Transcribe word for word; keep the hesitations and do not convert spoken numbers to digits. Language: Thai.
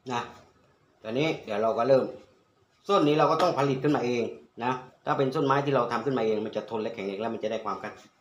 นะตอนนี้เดี๋ยวเราก็เริ่มส้นนี้เราก็ต้องผลิตขึ้นมาเองนะถ้าเป็นส้นไม้ที่เราทำขึ้นมาเองมันจะทนและแข็งแรงแล้วมันจะได้ความ